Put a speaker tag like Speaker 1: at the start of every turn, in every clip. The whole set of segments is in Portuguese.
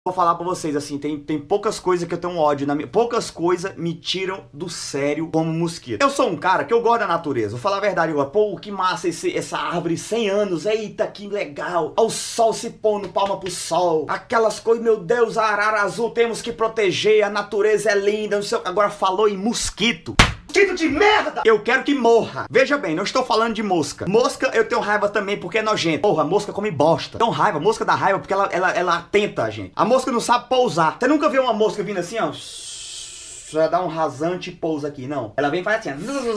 Speaker 1: Vou falar pra vocês, assim, tem poucas coisas que eu tenho ódio na minha... Poucas coisas me tiram do sério como mosquito. Eu sou um cara que eu gosto da natureza. Vou falar a verdade agora. Pô, que massa essa árvore, 100 anos. Eita, que legal. Olha o sol se pondo, palma pro sol. Aquelas coisas, meu Deus, a arara azul, temos que proteger. A natureza é linda. Não sei... Agora falou em mosquito. Mosquito de merda! Eu quero que morra. Veja bem, não estou falando de mosca. Mosca eu tenho raiva também porque é nojento. Porra, mosca come bosta. Então raiva, mosca dá raiva porque ela atenta a gente. A mosca não sabe pousar. Você nunca viu uma mosca vindo assim, ó? Já dá um rasante e pousa aqui, não. Ela vem e faz assim,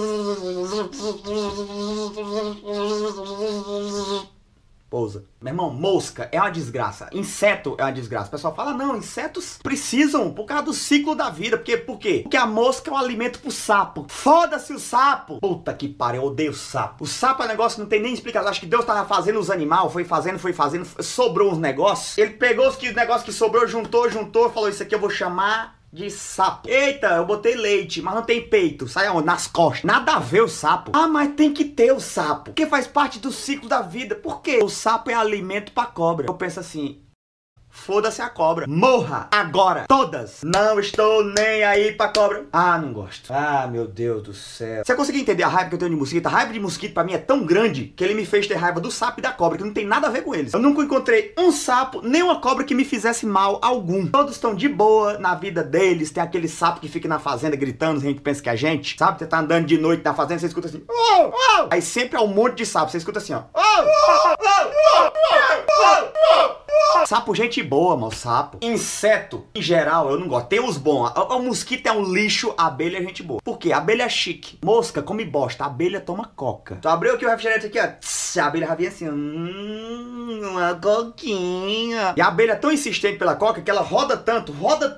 Speaker 1: ó. Pousa. Meu irmão, mosca é uma desgraça. Inseto é uma desgraça. O pessoal fala, não, insetos precisam por causa do ciclo da vida. Por quê? Porque a mosca é um alimento pro sapo. Foda-se o sapo. Puta que pariu, eu odeio sapo. O sapo é um negócio que não tem nem explicação. Acho que Deus tava fazendo os animais, foi fazendo, sobrou uns negócios. Ele pegou os negócios que sobrou, juntou, falou, isso aqui eu vou chamar de sapo. Eita, eu botei leite, mas não tem peito. Sai aonde? Nas costas. Nada a ver o sapo. Ah, mas tem que ter o sapo. Porque faz parte do ciclo da vida. Por quê? O sapo é alimento pra cobra. Eu penso assim, foda-se a cobra. Morra agora. Todas. Não estou nem aí pra cobra. Ah, não gosto. Ah, meu Deus do céu. Você conseguiu entender a raiva que eu tenho de mosquito? A raiva de mosquito pra mim é tão grande que ele me fez ter raiva do sapo e da cobra, que não tem nada a ver com eles. Eu nunca encontrei um sapo, nem uma cobra que me fizesse mal algum. Todos estão de boa na vida deles. Tem aquele sapo que fica na fazenda gritando, a gente pensa que é a gente. Sabe? Você tá andando de noite na fazenda, você escuta assim. Oh, oh. Aí sempre é um monte de sapo. Você escuta assim, ó. Oh, oh, oh, oh, oh. Sapo, gente boa, mano, sapo. Inseto, em geral, eu não gosto. Tem os bons. O mosquito é um lixo, a abelha é gente boa. Por quê? A abelha é chique. Mosca come bosta, a abelha toma coca. Tu abriu aqui o refrigerante aqui, ó. A abelha já vinha assim, uma coquinha. E a abelha é tão insistente pela coca que ela roda tanto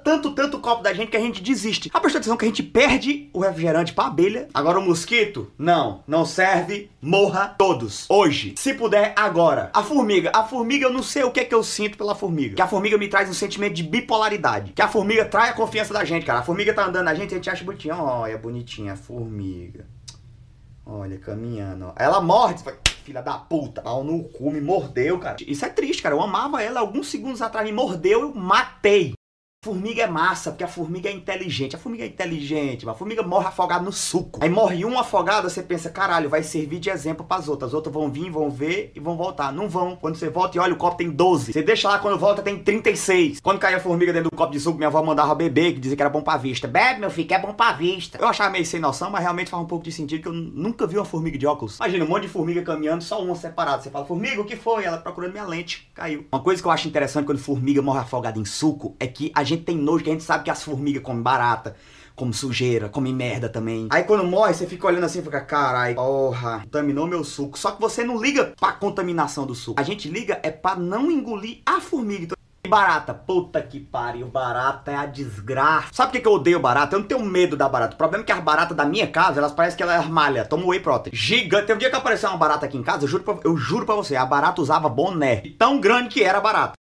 Speaker 1: o copo da gente que a gente desiste. A prestou atenção que a gente perde o refrigerante pra abelha. Agora o mosquito, não serve, morra todos. Hoje, se puder, agora. A formiga eu não sei o que é que eu sinto pela formiga. Que a formiga me traz um sentimento de bipolaridade. Que a formiga trai a confiança da gente, cara. A formiga tá andando na gente e a gente acha bonitinha. Olha, bonitinha a formiga. Olha, caminhando. Ó. Ela morde. Filha da puta. Pau no cu, me mordeu, cara. Isso é triste, cara. Eu amava ela. Alguns segundos atrás me mordeu, eu matei. Formiga é massa, porque a formiga é inteligente. A formiga é inteligente, mas a formiga morre afogada no suco. Aí morre um afogado, você pensa, caralho, vai servir de exemplo pras outras. As outras vão vir, vão ver e vão voltar. Não vão. Quando você volta e olha, o copo tem 12. Você deixa lá, quando volta tem 36. Quando caía a formiga dentro do copo de suco, minha avó mandava beber, que dizia que era bom pra vista. Bebe, meu filho, que é bom pra vista. Eu achava meio sem noção, mas realmente faz um pouco de sentido, que eu nunca vi uma formiga de óculos. Imagina, um monte de formiga caminhando, só uma separada. Você fala, formiga, o que foi? Ela procurando minha lente, caiu. Uma coisa que eu acho interessante quando formiga morre afogada em suco, é que a gente tem nojo, que a gente sabe que as formigas comem barata, comem sujeira, comem merda também. Aí quando morre, você fica olhando assim e fica, carai, porra, contaminou meu suco. Só que você não liga pra contaminação do suco. A gente liga é pra não engolir a formiga. Então, barata, puta que pariu, barata é a desgraça. Sabe por que eu odeio barata? Eu não tenho medo da barata. O problema é que as baratas da minha casa, elas parecem que ela é malha. Toma whey protein. Gigante. Tem um dia que apareceu uma barata aqui em casa, eu juro pra você, a barata usava boné. Tão grande que era a barata.